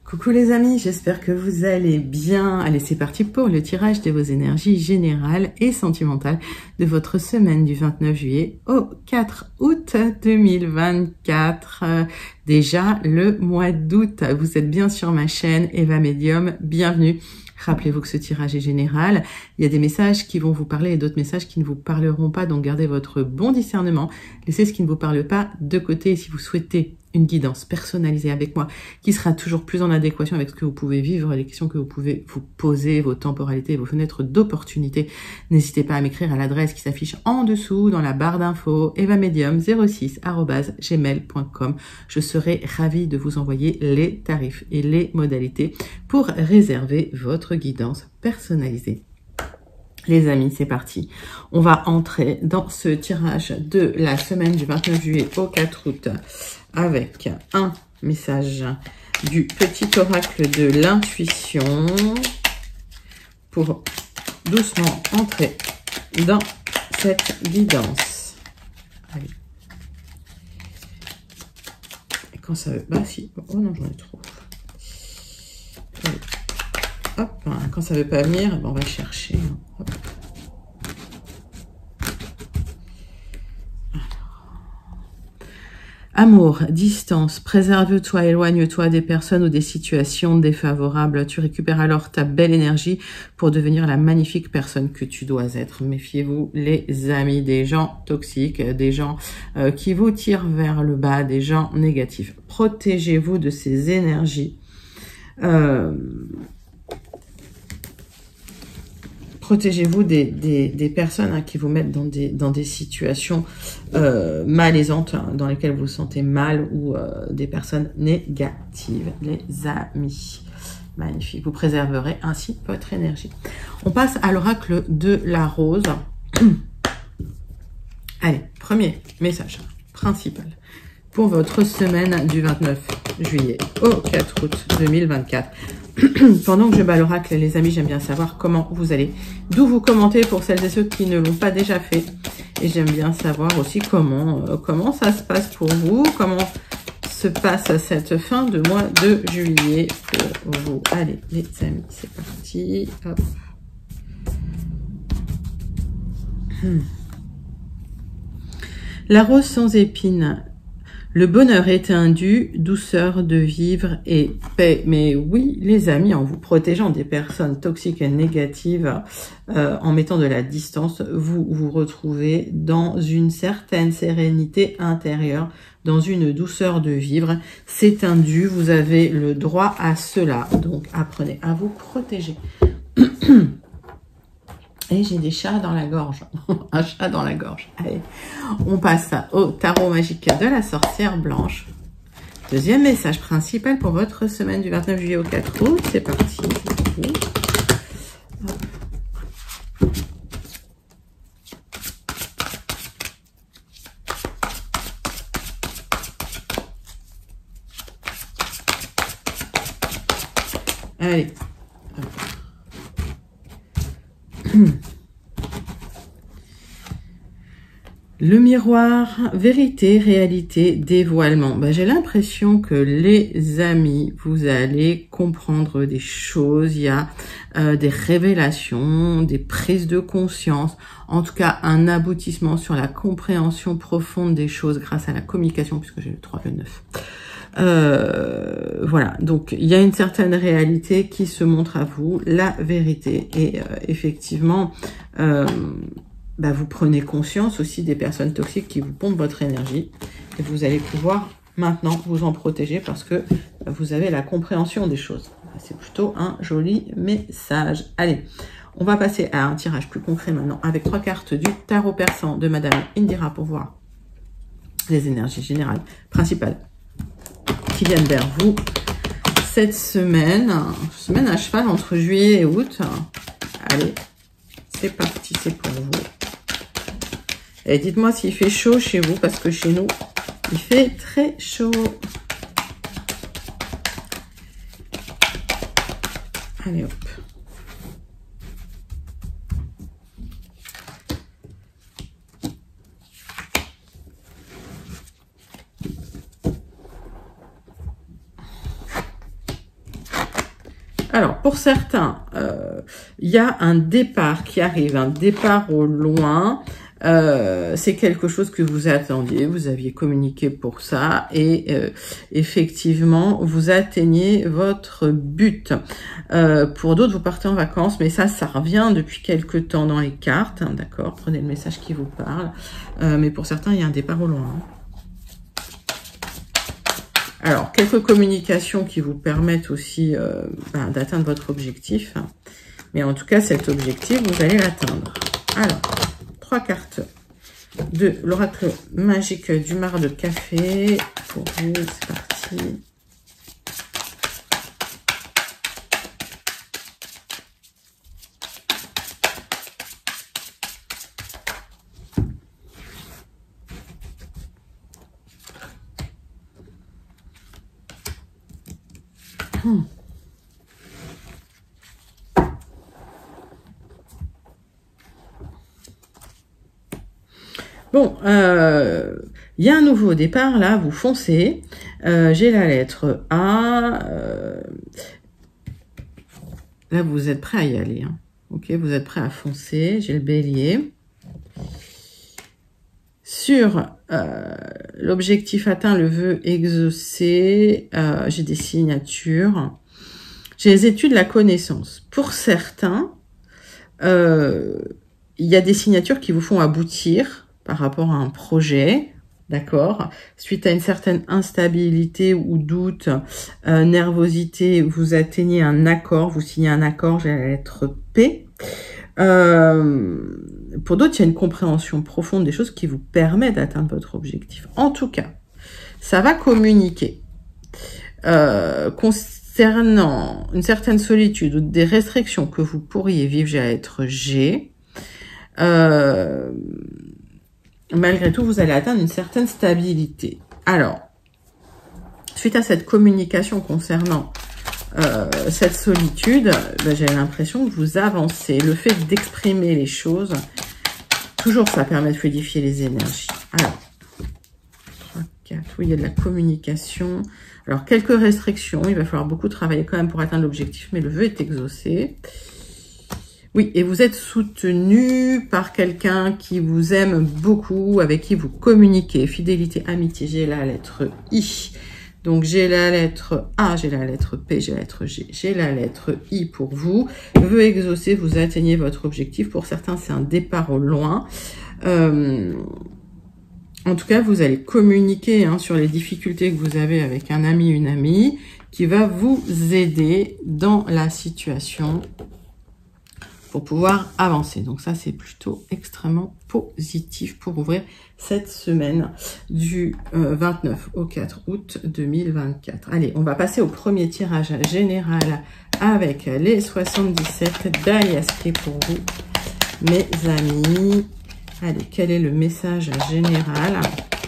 Coucou les amis, j'espère que vous allez bien. Allez, c'est parti pour le tirage de vos énergies générales et sentimentales de votre semaine du 29 juillet au 4 août 2024. Déjà le mois d'août. Vous êtes bien sur ma chaîne Eva Medium, bienvenue. Rappelez-vous que ce tirage est général. Il y a des messages qui vont vous parler et d'autres messages qui ne vous parleront pas. Donc gardez votre bon discernement. Laissez ce qui ne vous parle pas de côté. Et si vous souhaitez une guidance personnalisée avec moi qui sera toujours plus en adéquation avec ce que vous pouvez vivre, les questions que vous pouvez vous poser, vos temporalités, vos fenêtres d'opportunité, n'hésitez pas à m'écrire à l'adresse qui s'affiche en dessous dans la barre d'infos evamedium06@gmail.com. Je serai ravie de vous envoyer les tarifs et les modalités pour réserver votre guidance personnalisée. Les amis, c'est parti. On va entrer dans ce tirage de la semaine du 29 juillet au 4 août avec un message du petit oracle de l'intuition pour doucement entrer dans cette guidance. Allez. Et quand ça veut... Bah si. Oh non, j'en ai trop. Allez. Hop, quand ça veut pas venir, on va chercher. Hop. Amour, distance, préserve-toi, éloigne-toi des personnes ou des situations défavorables. Tu récupères alors ta belle énergie pour devenir la magnifique personne que tu dois être. Méfiez-vous, les amis, des gens toxiques, des gens qui vous tirent vers le bas, des gens négatifs. Protégez-vous de ces énergies. Protégez-vous des personnes qui vous mettent dans des situations malaisantes, dans lesquelles vous vous sentez mal, ou des personnes négatives, les amis. Magnifique, vous préserverez ainsi votre énergie. On passe à l'oracle de la rose. Allez, premier message principal pour votre semaine du 29 juillet au 4 août 2024. Pendant que je bats l'oracle, les amis, j'aime bien savoir comment vous allez, d'où vous commentez pour celles et ceux qui ne l'ont pas déjà fait. Et j'aime bien savoir aussi comment ça se passe pour vous, comment se passe cette fin de mois de juillet pour vous. Allez, les amis, c'est parti. Hop. La rose sans épines. Le bonheur est indu, douceur de vivre et paix. Mais oui, les amis, en vous protégeant des personnes toxiques et négatives, en mettant de la distance, vous vous retrouvez dans une certaine sérénité intérieure, dans une douceur de vivre. C'est indu, vous avez le droit à cela. Donc, apprenez à vous protéger. Et j'ai des chats dans la gorge. Un chat dans la gorge. Allez, on passe au tarot magique de la sorcière blanche. Deuxième message principal pour votre semaine du 29 juillet au 4 août. C'est parti. Allez. Le miroir, vérité, réalité, dévoilement. J'ai l'impression que les amis, vous allez comprendre des choses. Il y a des révélations, des prises de conscience. En tout cas, un aboutissement sur la compréhension profonde des choses grâce à la communication, puisque j'ai le 3 et le 9. Voilà, donc il y a une certaine réalité qui se montre à vous, la vérité. Et effectivement, vous prenez conscience aussi des personnes toxiques qui vous pompent votre énergie. Et vous allez pouvoir maintenant vous en protéger parce que vous avez la compréhension des choses. C'est plutôt un joli message. Allez, on va passer à un tirage plus concret maintenant avec 3 cartes du tarot persan de Madame Indira pour voir les énergies générales principales qui viennent vers vous cette semaine à cheval entre juillet et août. Allez, c'est parti, c'est pour vous. Et dites-moi s'il fait chaud chez vous, parce que chez nous, il fait très chaud. Allez, hop. Alors, pour certains, il y a un départ qui arrive, un départ au loin. C'est quelque chose que vous attendiez, vous aviez communiqué pour ça et effectivement, vous atteignez votre but. Pour d'autres, vous partez en vacances, mais ça revient depuis quelque temps dans les cartes, hein, d'accord? Prenez le message qui vous parle. Mais pour certains, il y a un départ au loin. Hein. Alors, quelques communications qui vous permettent aussi d'atteindre votre objectif. Mais en tout cas, cet objectif, vous allez l'atteindre. Alors, 3 cartes de l'oracle magique du mar de café. Pour vous, c'est parti. Bon, il y a un nouveau départ, là, vous foncez. J'ai la lettre A. Là, vous êtes prêt à y aller. Hein. Ok, vous êtes prêt à foncer. J'ai le bélier. Sur l'objectif atteint, le vœu exaucé, j'ai des signatures. J'ai les études, la connaissance. Pour certains, il y a des signatures qui vous font aboutir par rapport à un projet, d'accord? Suite à une certaine instabilité ou doute, nervosité, vous atteignez un accord, vous signez un accord, j'ai la lettre P. Pour d'autres, il y a une compréhension profonde des choses qui vous permet d'atteindre votre objectif. En tout cas, ça va communiquer. Concernant une certaine solitude ou des restrictions que vous pourriez vivre, j'ai la lettre G. Malgré tout, vous allez atteindre une certaine stabilité. Alors, suite à cette communication concernant cette solitude, j'ai l'impression que vous avancez. Le fait d'exprimer les choses, toujours ça permet de fluidifier les énergies. Alors, 3, 4, oui, il y a de la communication. Alors, quelques restrictions, il va falloir beaucoup travailler quand même pour atteindre l'objectif, mais le vœu est exaucé. Oui, et vous êtes soutenu par quelqu'un qui vous aime beaucoup, avec qui vous communiquez. Fidélité, amitié, j'ai la lettre I. Donc, j'ai la lettre A, j'ai la lettre P, j'ai la lettre G, j'ai la lettre I pour vous. Vœu exaucé, vous atteignez votre objectif. Pour certains, c'est un départ au loin. En tout cas, vous allez communiquer sur les difficultés que vous avez avec un ami, une amie, qui va vous aider dans la situation pour pouvoir avancer. Donc ça, c'est plutôt extrêmement positif pour ouvrir cette semaine du 29 au 4 août 2024. Allez, on va passer au premier tirage général avec les 77 d'Aliasqué pour vous, mes amis. Allez, quel est le message général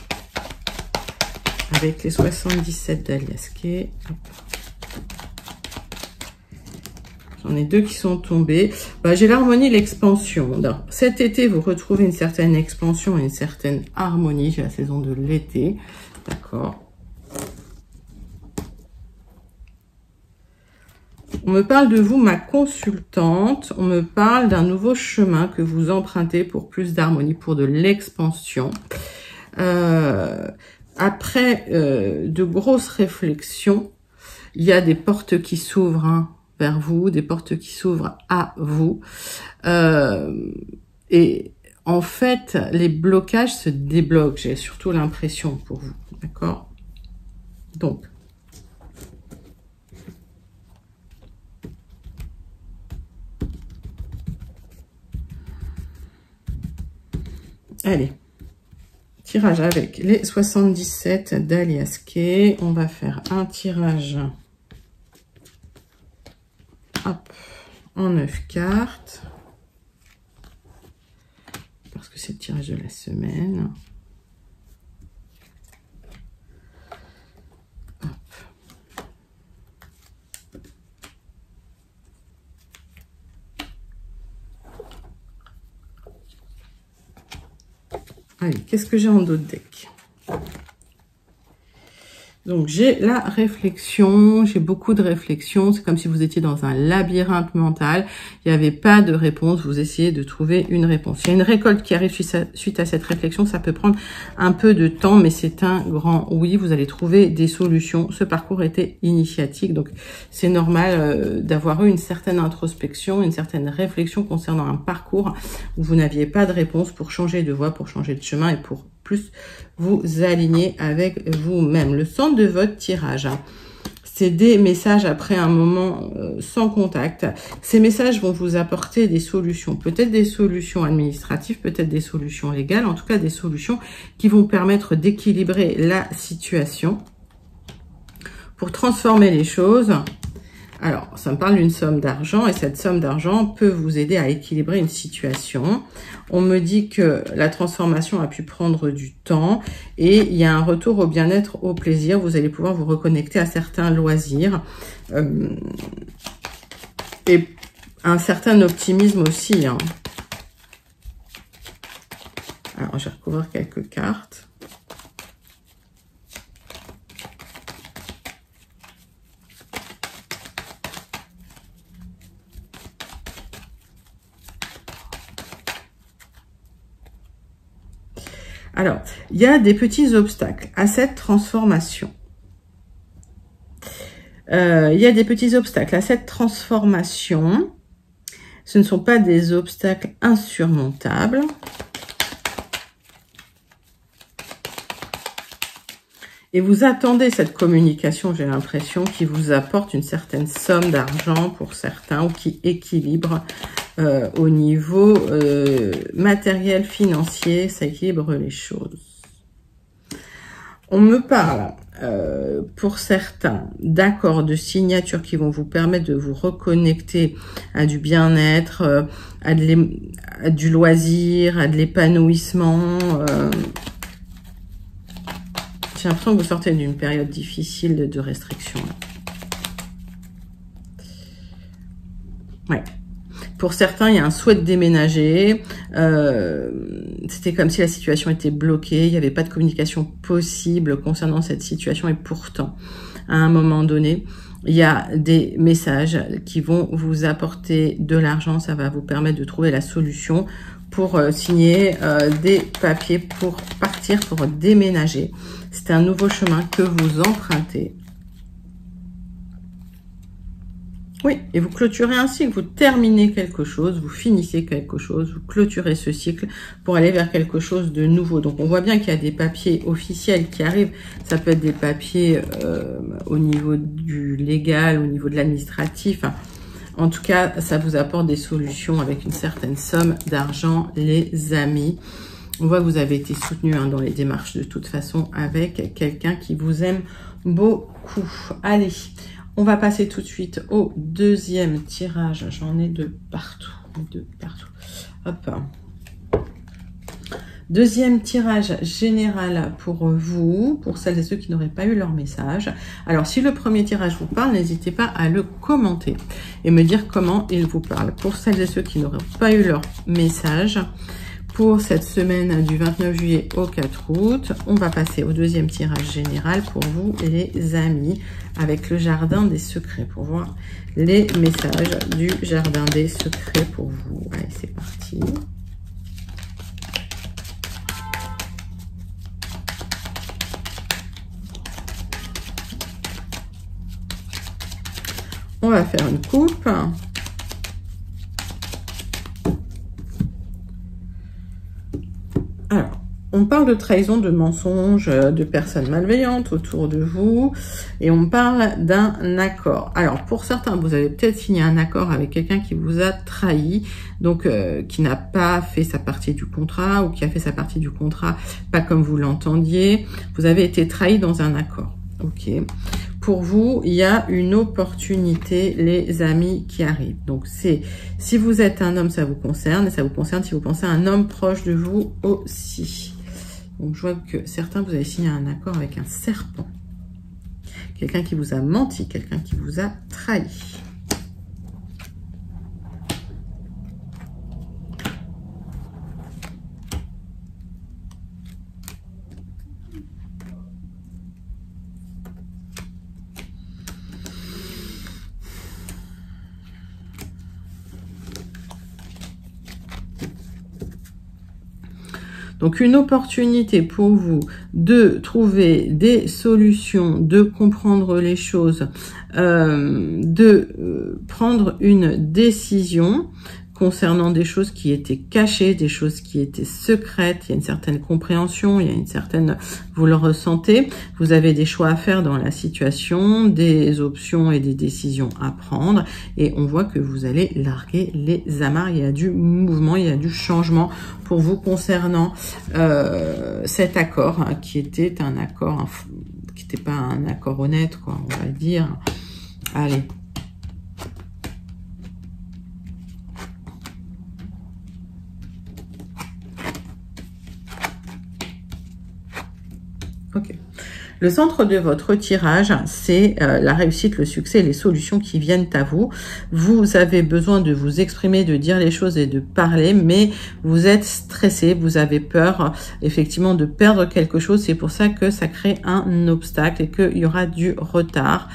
avec les 77 d'Aliasqué? J'en ai 2 qui sont tombés. J'ai l'harmonie, l'expansion. Cet été, vous retrouvez une certaine expansion et une certaine harmonie. J'ai la saison de l'été. D'accord. On me parle de vous, ma consultante. On me parle d'un nouveau chemin que vous empruntez pour plus d'harmonie, pour de l'expansion. Après de grosses réflexions, il y a des portes qui s'ouvrent vers vous, des portes qui s'ouvrent à vous. Et en fait, les blocages se débloquent. J'ai surtout l'impression pour vous. D'accord? Donc, allez, tirage avec les 77 d'Aliasqué. On va faire un tirage en 9 cartes. Parce que c'est le tirage de la semaine. Hop. Allez, qu'est-ce que j'ai en dos de deck? Donc, j'ai la réflexion, j'ai beaucoup de réflexions. C'est comme si vous étiez dans un labyrinthe mental. Il n'y avait pas de réponse. Vous essayez de trouver une réponse. Il y a une récolte qui arrive suite à cette réflexion. Ça peut prendre un peu de temps, mais c'est un grand oui. Vous allez trouver des solutions. Ce parcours était initiatique. Donc, c'est normal d'avoir eu une certaine introspection, une certaine réflexion concernant un parcours où vous n'aviez pas de réponse pour changer de voie, pour changer de chemin et pour plus vous aligner avec vous-même. Le centre de votre tirage, c'est des messages après un moment sans contact. Ces messages vont vous apporter des solutions, peut-être des solutions administratives, peut-être des solutions légales, en tout cas des solutions qui vont permettre d'équilibrer la situation pour transformer les choses. Alors, ça me parle d'une somme d'argent et cette somme d'argent peut vous aider à équilibrer une situation. On me dit que la transformation a pu prendre du temps et il y a un retour au bien-être, au plaisir. Vous allez pouvoir vous reconnecter à certains loisirs et un certain optimisme aussi. Hein. Alors, je vais recouvrir quelques cartes. Alors, il y a des petits obstacles à cette transformation. Il y a des petits obstacles à cette transformation. Ce ne sont pas des obstacles insurmontables. Et vous attendez cette communication, j'ai l'impression, qui vous apporte une certaine somme d'argent pour certains ou qui équilibre au niveau matériel, financier, ça équilibre les choses. On me parle, pour certains, d'accords de signature qui vont vous permettre de vous reconnecter à du bien-être, à du loisir, à de l'épanouissement. J'ai l'impression que vous sortez d'une période difficile de restriction. Ouais. Pour certains, il y a un souhait de déménager. C'était comme si la situation était bloquée. Il n'y avait pas de communication possible concernant cette situation. Et pourtant, à un moment donné, il y a des messages qui vont vous apporter de l'argent. Ça va vous permettre de trouver la solution pour signer des papiers, pour partir, pour déménager. C'est un nouveau chemin que vous empruntez. Oui, et vous clôturez un cycle, vous terminez quelque chose, vous finissez quelque chose, vous clôturez ce cycle pour aller vers quelque chose de nouveau. Donc, on voit bien qu'il y a des papiers officiels qui arrivent. Ça peut être des papiers au niveau du légal, au niveau de l'administratif. En tout cas, ça vous apporte des solutions avec une certaine somme d'argent, les amis. On voit que vous avez été soutenu dans les démarches de toute façon avec quelqu'un qui vous aime beaucoup. Allez, on va passer tout de suite au deuxième tirage. J'en ai de partout. Hop. Deuxième tirage général pour vous, pour celles et ceux qui n'auraient pas eu leur message. Alors, si le premier tirage vous parle, n'hésitez pas à le commenter et me dire comment il vous parle. Pour celles et ceux qui n'auraient pas eu leur message, pour cette semaine du 29 juillet au 4 août, on va passer au deuxième tirage général pour vous, les amis, avec le jardin des secrets, pour voir les messages du jardin des secrets pour vous. Allez, c'est parti. On va faire une coupe. Alors, on parle de trahison, de mensonges, de personnes malveillantes autour de vous. Et on parle d'un accord. Alors, pour certains, vous avez peut-être signé un accord avec quelqu'un qui vous a trahi. Donc, qui n'a pas fait sa partie du contrat ou qui a fait sa partie du contrat pas comme vous l'entendiez. Vous avez été trahi dans un accord. Ok. Pour vous, il y a une opportunité, les amis, qui arrive. Donc, c'est si vous êtes un homme, ça vous concerne. Et ça vous concerne si vous pensez à un homme proche de vous aussi. Donc, je vois que certains, vous avez signé un accord avec un serpent. Quelqu'un qui vous a menti, quelqu'un qui vous a trahi. Donc une opportunité pour vous de trouver des solutions, de comprendre les choses, de prendre une décision concernant des choses qui étaient cachées, des choses qui étaient secrètes. Il y a une certaine compréhension, il y a une certaine... Vous le ressentez, vous avez des choix à faire dans la situation, des options et des décisions à prendre. Et on voit que vous allez larguer les amarres. Il y a du mouvement, il y a du changement pour vous concernant cet accord, hein, qui était un accord, qui n'était pas un accord honnête, quoi, on va dire. Allez. Ok. Le centre de votre tirage, c'est la réussite, le succès, les solutions qui viennent à vous. Vous avez besoin de vous exprimer, de dire les choses et de parler, mais vous êtes stressé, vous avez peur effectivement de perdre quelque chose. C'est pour ça que ça crée un obstacle et qu'il y aura du retard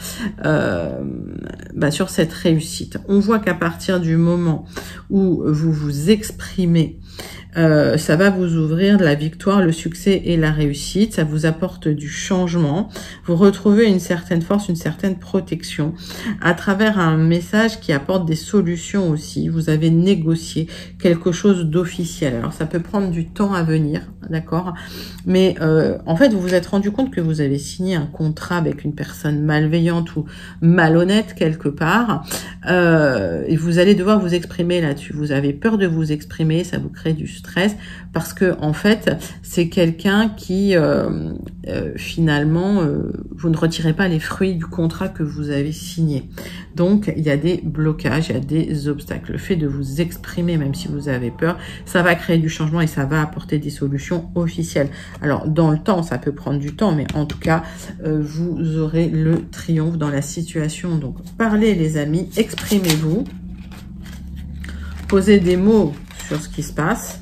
sur cette réussite. On voit qu'à partir du moment où vous vous exprimez, ça va vous ouvrir la victoire, le succès et la réussite. Ça vous apporte du changement. Vous retrouvez une certaine force, une certaine protection à travers un message qui apporte des solutions aussi. Vous avez négocié quelque chose d'officiel. Alors ça peut prendre du temps à venir, d'accord, mais en fait vous vous êtes rendu compte que vous avez signé un contrat avec une personne malveillante ou malhonnête quelque part, et vous allez devoir vous exprimer là-dessus. Vous avez peur de vous exprimer, ça vous crée du stress parce que en fait c'est quelqu'un qui finalement vous ne retirez pas les fruits du contrat que vous avez signé. Donc il y a des blocages, il y a des obstacles. Le fait de vous exprimer, même si vous avez peur, ça va créer du changement et ça va apporter des solutions officielles. Alors dans le temps, ça peut prendre du temps, mais en tout cas vous aurez le triomphe dans la situation. Donc parlez les amis, exprimez-vous, posez des mots sur ce qui se passe.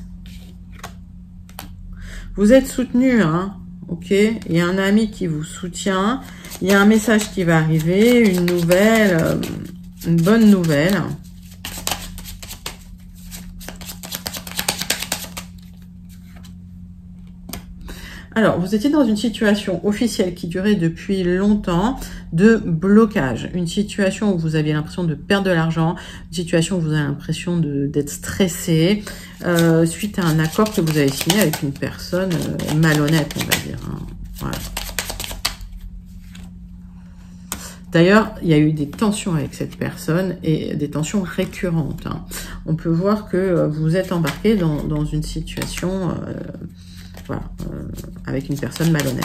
Vous êtes soutenu, hein, ok. Il y a un ami qui vous soutient. Il y a un message qui va arriver, une nouvelle, une bonne nouvelle. Alors, vous étiez dans une situation officielle qui durait depuis longtemps de blocage. Une situation où vous aviez l'impression de perdre de l'argent, une situation où vous avez l'impression d'être stressé, suite à un accord que vous avez signé avec une personne malhonnête, on va dire. Hein. Voilà. D'ailleurs, il y a eu des tensions avec cette personne et des tensions récurrentes. Hein. On peut voir que vous êtes embarqué dans une situation... voilà, avec une personne malhonnête.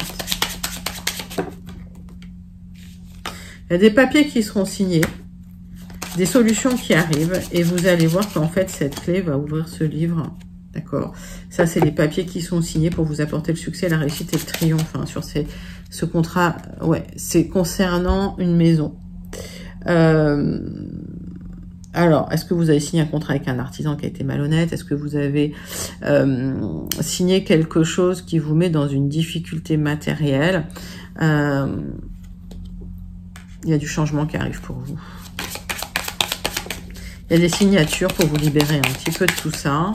Il y a des papiers qui seront signés, des solutions qui arrivent, et vous allez voir qu'en fait, cette clé va ouvrir ce livre. D'accord? Ça, c'est les papiers qui sont signés pour vous apporter le succès, la réussite et le triomphe. Hein, sur ce contrat, ouais, c'est concernant une maison. Alors, est-ce que vous avez signé un contrat avec un artisan qui a été malhonnête? Est-ce que vous avez signé quelque chose qui vous met dans une difficulté matérielle? Il y a du changement qui arrive pour vous. Il y a des signatures pour vous libérer un petit peu de tout ça.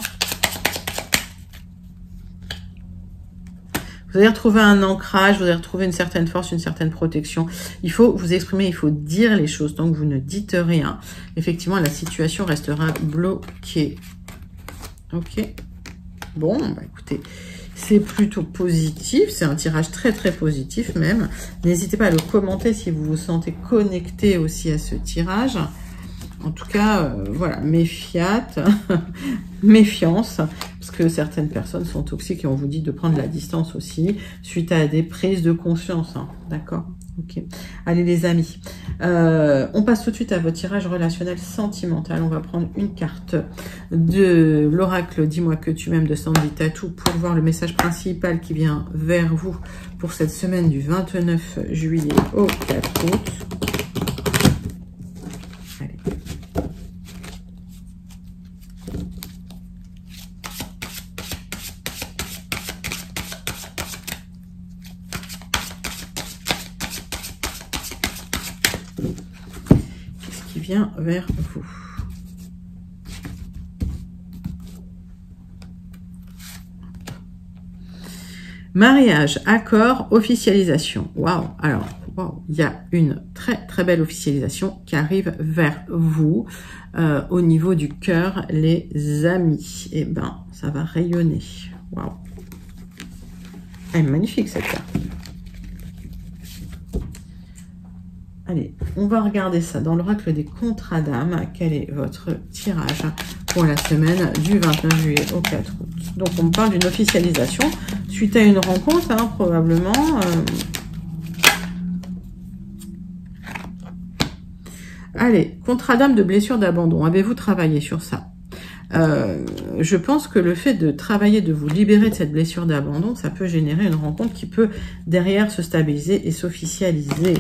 Vous allez retrouver un ancrage, vous allez retrouver une certaine force, une certaine protection. Il faut vous exprimer, il faut dire les choses. Tant que vous ne dites rien, effectivement, la situation restera bloquée. Ok. Bon, bah écoutez, c'est plutôt positif. C'est un tirage très, très positif même. N'hésitez pas à le commenter si vous vous sentez connecté aussi à ce tirage. En tout cas, voilà, méfiate, méfiance, parce que certaines personnes sont toxiques et on vous dit de prendre la distance aussi, suite à des prises de conscience, hein, d'accord? Ok. Allez les amis, on passe tout de suite à votre tirage relationnel sentimental. On va prendre une carte de l'oracle Dis-moi que tu m'aimes de Sandy Tattoo pour voir le message principal qui vient vers vous pour cette semaine du 29 juillet au 4 août. Qu'est-ce qui vient vers vous? Mariage, accord, officialisation. Waouh. Alors, waouh, il y a une très très belle officialisation qui arrive vers vous au niveau du cœur, les amis. Eh ben, ça va rayonner. Waouh. Elle est magnifique cette carte. Allez, on va regarder ça dans l'oracle des contrats d'âme. Quel est votre tirage pour la semaine du 29 juillet au 4 août? Donc, on me parle d'une officialisation suite à une rencontre, hein, probablement. Allez, contrat d'âme de blessure d'abandon. Avez-vous travaillé sur ça? Je pense que le fait de travailler, de vous libérer de cette blessure d'abandon, ça peut générer une rencontre qui peut derrière se stabiliser et s'officialiser.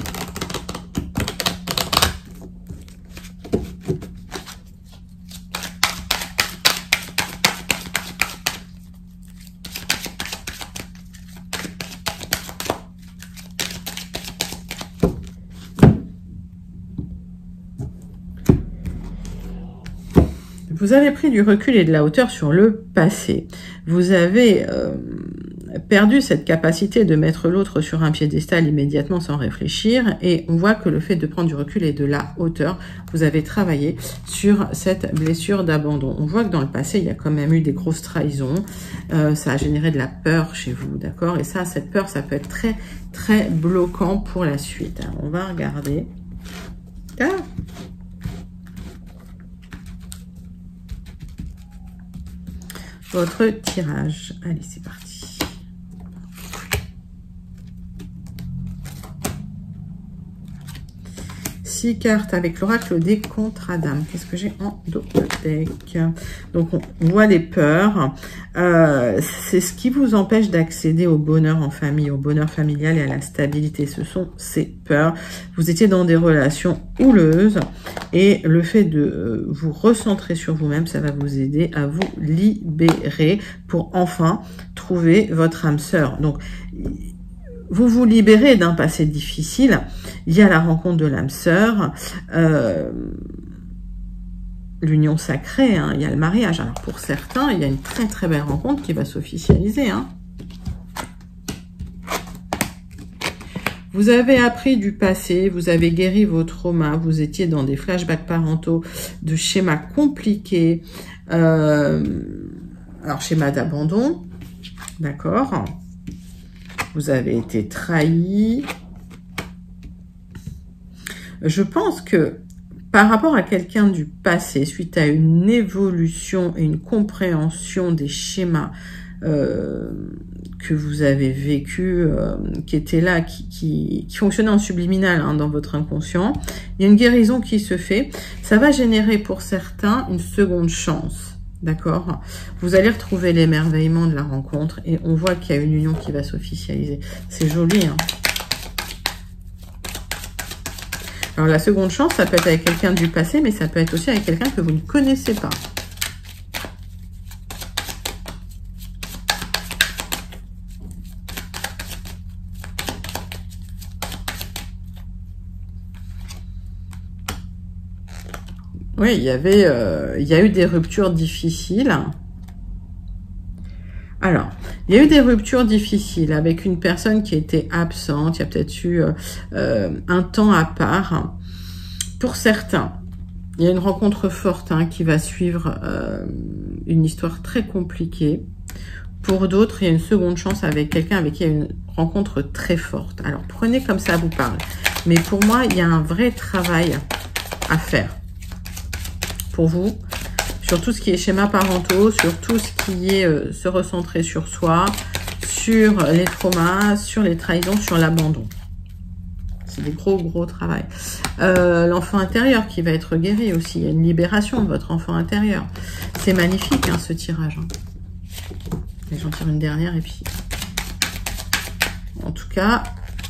Vous avez pris du recul et de la hauteur sur le passé. Vous avez perdu cette capacité de mettre l'autre sur un piédestal immédiatement sans réfléchir. Et on voit que le fait de prendre du recul et de la hauteur, vous avez travaillé sur cette blessure d'abandon. On voit que dans le passé, il y a quand même eu des grosses trahisons. Ça a généré de la peur chez vous, d'accord? Et ça, cette peur, ça peut être très, très bloquant pour la suite. Alors, on va regarder. Ah, votre tirage. Allez, c'est parti. Six cartes avec l'oracle des contrats d'âme. Qu'est-ce que j'ai en dos de deck? Donc, on voit les peurs. C'est ce qui vous empêche d'accéder au bonheur en famille, au bonheur familial et à la stabilité. Ce sont ces peurs. Vous étiez dans des relations houleuses et le fait de vous recentrer sur vous-même, ça va vous aider à vous libérer pour enfin trouver votre âme sœur. Donc, vous vous libérez d'un passé difficile. Il y a la rencontre de l'âme sœur, l'union sacrée, hein, il y a le mariage. Alors pour certains, il y a une très très belle rencontre qui va s'officialiser. Hein. Vous avez appris du passé, vous avez guéri vos traumas, vous étiez dans des flashbacks parentaux, de schémas compliqués, alors schéma d'abandon, d'accord? Vous avez été trahi. Je pense que par rapport à quelqu'un du passé, suite à une évolution et une compréhension des schémas que vous avez vécu, qui étaient là, qui fonctionnaient en subliminal hein, dans votre inconscient, il y a une guérison qui se fait. Ça va générer pour certains une seconde chance. D'accord? Vous allez retrouver l'émerveillement de la rencontre et on voit qu'il y a une union qui va s'officialiser. C'est joli, hein? Alors, la seconde chance, ça peut être avec quelqu'un du passé, mais ça peut être aussi avec quelqu'un que vous ne connaissez pas. Oui, il y a eu des ruptures difficiles. Alors, il y a eu des ruptures difficiles avec une personne qui était absente. Il y a peut-être eu un temps à part. Pour certains, il y a une rencontre forte hein, qui va suivre une histoire très compliquée. Pour d'autres, il y a une seconde chance avec quelqu'un avec qui il y a une rencontre très forte. Alors, prenez comme ça vous parle. Mais pour moi, il y a un vrai travail à faire. Pour vous, sur tout ce qui est schéma parentaux, sur tout ce qui est se recentrer sur soi, sur les traumas, sur les trahisons, sur l'abandon. C'est des gros travail. L'enfant intérieur qui va être guéri aussi. Il y a une libération de votre enfant intérieur. C'est magnifique hein, ce tirage. Hein. Et j'en tire une dernière et puis... En tout cas...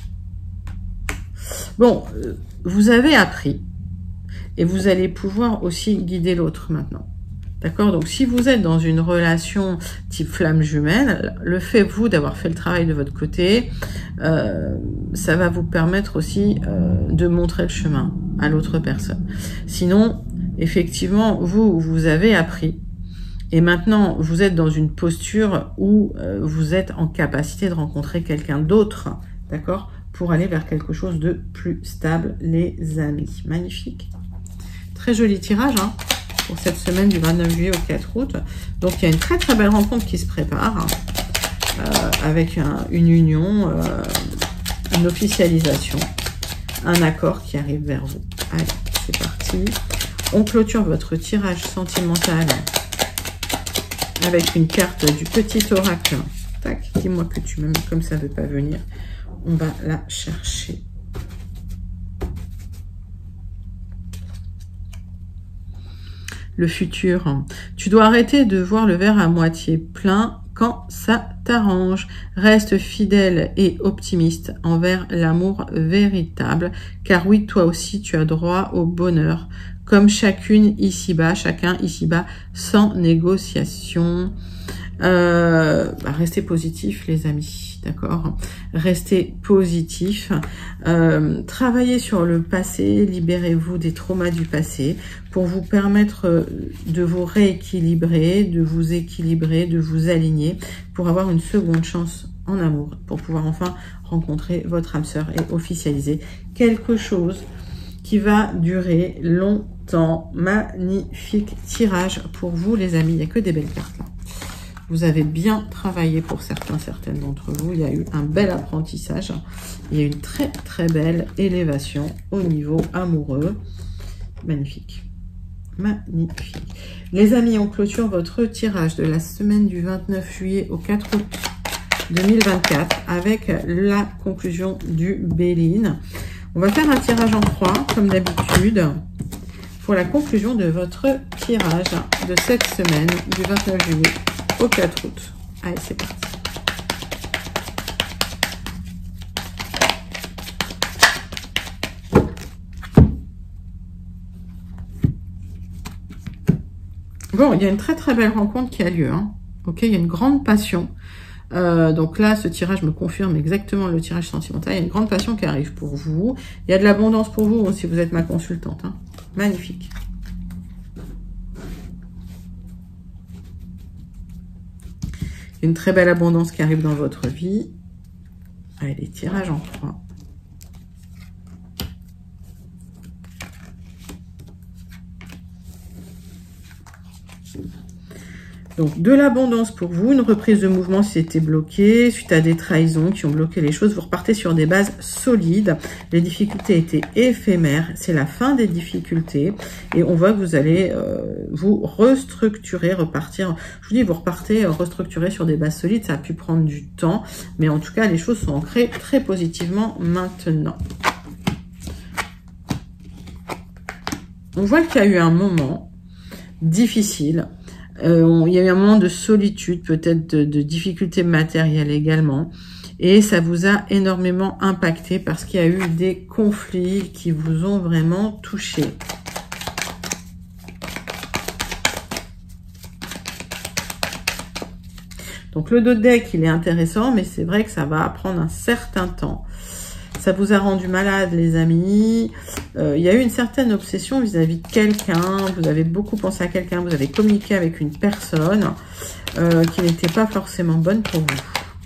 Bon, vous avez appris. Et vous allez pouvoir aussi guider l'autre maintenant. D'accord? Donc, si vous êtes dans une relation type flamme jumelle, le fait, vous, d'avoir fait le travail de votre côté, ça va vous permettre aussi de montrer le chemin à l'autre personne. Sinon, effectivement, vous avez appris Et maintenant, vous êtes dans une posture où vous êtes en capacité de rencontrer quelqu'un d'autre, d'accord, pour aller vers quelque chose de plus stable, les amis. Magnifique. Très joli tirage, hein, pour cette semaine du 29 juillet au 4 août. Donc, il y a une très très belle rencontre qui se prépare, avec une union, une officialisation, un accord qui arrive vers vous. Allez, c'est parti. On clôture votre tirage sentimental avec une carte du petit oracle. Tac, dis-moi que tu m'aimes, comme ça ne veut pas venir. On va la chercher. Le futur. Tu dois arrêter de voir le verre à moitié plein quand ça t'arrange. Reste fidèle et optimiste envers l'amour véritable. Car oui, toi aussi, tu as droit au bonheur. Comme chacune ici-bas, chacun ici-bas, sans négociation. Restez positif, les amis, d'accord? Restez positif. Travaillez sur le passé, libérez-vous des traumas du passé pour vous permettre de vous rééquilibrer, de vous équilibrer, de vous aligner pour avoir une seconde chance en amour, pour pouvoir enfin rencontrer votre âme sœur et officialiser quelque chose qui va durer longtemps. Magnifique tirage pour vous, les amis. Il n'y a que des belles cartes là. Vous avez bien travaillé pour certaines d'entre vous. Il y a eu un bel apprentissage. Il y a une très très belle élévation au niveau amoureux. Magnifique. Magnifique. Les amis, on clôture votre tirage de la semaine du 29 juillet au 4 août 2024 avec la conclusion du Béline. On va faire un tirage en croix, comme d'habitude, pour la conclusion de votre tirage de cette semaine du 29 juillet au 4 août. Allez, c'est parti. Bon, il y a une très très belle rencontre qui a lieu. Hein. Ok, il y a une grande passion. Donc là, ce tirage me confirme exactement le tirage sentimental. Il y a une grande passion qui arrive pour vous. Il y a de l'abondance pour vous si vous êtes ma consultante. Hein. Magnifique. Une très belle abondance qui arrive dans votre vie. Allez, les tirages en croix. Donc, de l'abondance pour vous, une reprise de mouvement si c'était bloqué, suite à des trahisons qui ont bloqué les choses. Vous repartez sur des bases solides. Les difficultés étaient éphémères. C'est la fin des difficultés. Et on voit que vous allez vous restructurer, repartir. Je vous dis, vous repartez restructurer sur des bases solides. Ça a pu prendre du temps. Mais en tout cas, les choses sont ancrées très positivement maintenant. On voit qu'il y a eu un moment difficile. Il y a eu un moment de solitude, peut-être de difficultés matérielles également. Et ça vous a énormément impacté parce qu'il y a eu des conflits qui vous ont vraiment touché. Donc le dos de deck, il est intéressant, mais c'est vrai que ça va prendre un certain temps. Ça vous a rendu malade, les amis. Il y a eu une certaine obsession vis-à-vis de quelqu'un. Vous avez beaucoup pensé à quelqu'un. Vous avez communiqué avec une personne qui n'était pas forcément bonne pour vous.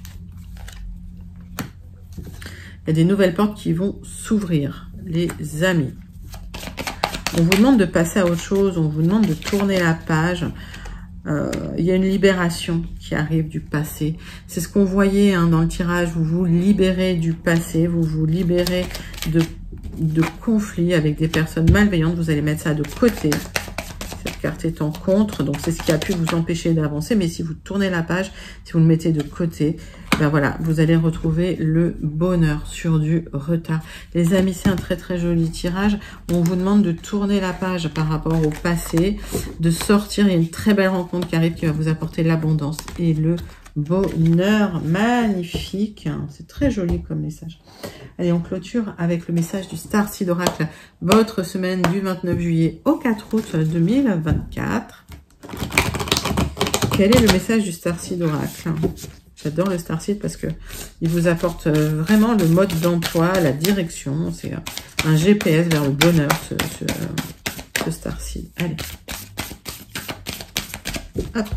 Il y a des nouvelles portes qui vont s'ouvrir, les amis. On vous demande de passer à autre chose. On vous demande de tourner la page. Il y a une libération qui arrive du passé. C'est ce qu'on voyait hein, dans le tirage. Vous vous libérez du passé. Vous vous libérez de conflits avec des personnes malveillantes. Vous allez mettre ça de côté. Cette carte est en contre. Donc, c'est ce qui a pu vous empêcher d'avancer. Mais si vous tournez la page, si vous le mettez de côté, ben voilà, vous allez retrouver le bonheur sur du retard. Les amis, c'est un très très joli tirage. On vous demande de tourner la page par rapport au passé, de sortir. Il y a une très belle rencontre qui arrive qui va vous apporter l'abondance et le bonheur. Magnifique. C'est très joli comme message. Allez, on clôture avec le message du Starseed Oracle. Votre semaine du 29 juillet au 4 août 2024. Quel est le message du Starseed Oracle ? J'adore le Starseed parce que il vous apporte vraiment le mode d'emploi, la direction. C'est un GPS vers le bonheur, ce Starseed. Allez. Hop.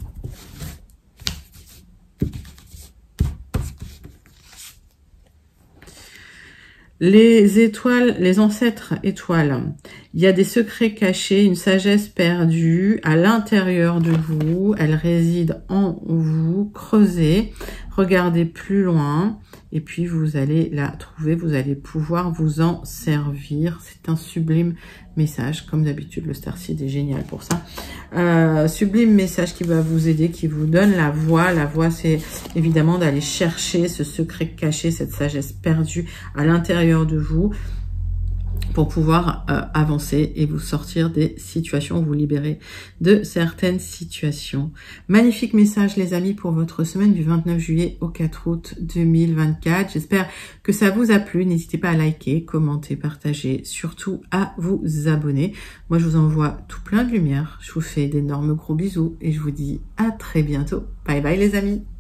Les étoiles, les ancêtres étoiles, il y a des secrets cachés, une sagesse perdue à l'intérieur de vous, elle réside en vous, creusez, regardez plus loin, et puis vous allez la trouver, vous allez pouvoir vous en servir. C'est un sublime message, comme d'habitude le Starseed est génial pour ça. Sublime message qui va vous aider, qui vous donne la voie. La voie, c'est évidemment d'aller chercher ce secret caché, cette sagesse perdue à l'intérieur de vous, pour pouvoir avancer et vous sortir des situations, vous libérer de certaines situations. Magnifique message les amis pour votre semaine du 29 juillet au 4 août 2024. J'espère que ça vous a plu. N'hésitez pas à liker, commenter, partager, surtout à vous abonner. Moi je vous envoie tout plein de lumière. Je vous fais d'énormes gros bisous et je vous dis à très bientôt. Bye bye les amis.